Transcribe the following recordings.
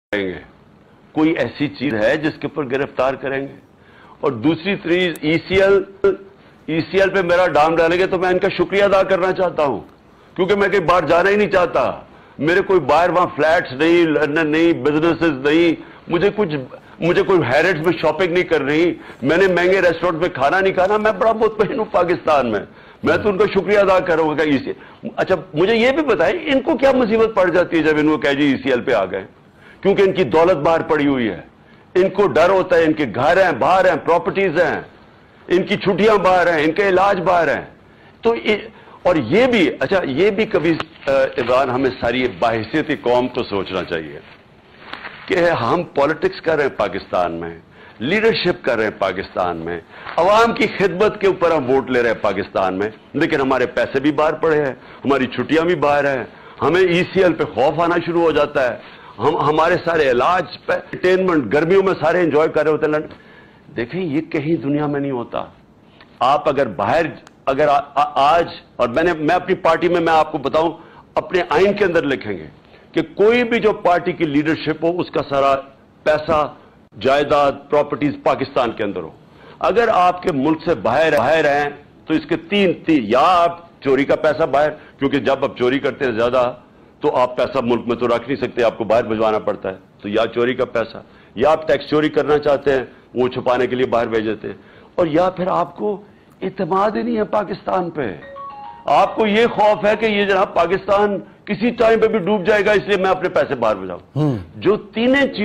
करेंगे, कोई ऐसी चीज है जिसके ऊपर गिरफ्तार करेंगे? और दूसरी चीज ईसीएल पे मेरा डाम डालेंगे तो मैं इनका शुक्रिया अदा करना चाहता हूं, क्योंकि मैं कहीं बाहर जाना ही नहीं चाहता। मेरे कोई बाहर वहां फ्लैट्स नहीं, लंदन नहीं, बिजनेसेस नहीं, मुझे कोई हैरिट्स में शॉपिंग नहीं कर रही, मैंने महंगे रेस्टोरेंट में खाना नहीं खाना, मैं बड़ा मुतमईन हूं पाकिस्तान में। मैं तो उनका शुक्रिया अदा करूंगा। अच्छा, मुझे ये भी बताएं, इनको क्या मुसीबत पड़ जाती है जब इनको कह जी ईसीएल पे आ गए? क्योंकि इनकी दौलत बाहर पड़ी हुई है, इनको डर होता है, इनके घर हैं बाहर हैं, प्रॉपर्टीज हैं, इनकी छुट्टियां बाहर हैं, इनके इलाज बाहर हैं। तो और ये भी, अच्छा ये भी कभी इमरान हमें सारी बाहिसियत कौम को सोचना चाहिए कि हम पॉलिटिक्स कर रहे हैं पाकिस्तान में, लीडरशिप कर रहे हैं पाकिस्तान में, अवाम की खिदमत के ऊपर हम वोट ले रहे हैं पाकिस्तान में, लेकिन हमारे पैसे भी बाहर पड़े हैं, हमारी छुट्टियां भी बाहर हैं, हमें ईसीएल पे खौफ आना शुरू हो जाता है, हमारे सारे इलाज पे एंटरटेनमेंट गर्मियों में सारे एंजॉय कर रहे होते हैं। देखें, ये कहीं दुनिया में नहीं होता। आप अगर बाहर आज, और मैं अपनी पार्टी में, मैं आपको बताऊं, अपने आइन के अंदर लिखेंगे कि कोई भी जो पार्टी की लीडरशिप हो उसका सारा पैसा, जायदाद, प्रॉपर्टीज पाकिस्तान के अंदर हो। अगर आपके मुल्क से बाहर हैं तो इसके तीन, या आप चोरी का पैसा बाहर, क्योंकि जब आप चोरी करते हैं ज्यादा तो आप पैसा मुल्क में तो रख नहीं सकते, आपको बाहर भिजवाना पड़ता है, तो या चोरी का पैसा, या आप टैक्स चोरी करना चाहते हैं, वो छुपाने के लिए बाहर भेज देते हैं, और या फिर आपको इत्मीनान ही नहीं है पाकिस्तान पे। आपको ये खौफ है कि ये जनाब पाकिस्तान किसी टाइम पे भी डूब जाएगा, इसलिए मैं अपने पैसे बाहर भेजाऊं। जो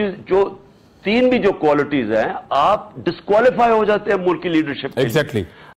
तीन भी जो क्वालिटीज हैं, आप डिस्क्वालीफाई हो जाते हैं मुल्क की लीडरशिप। एग्जैक्टली।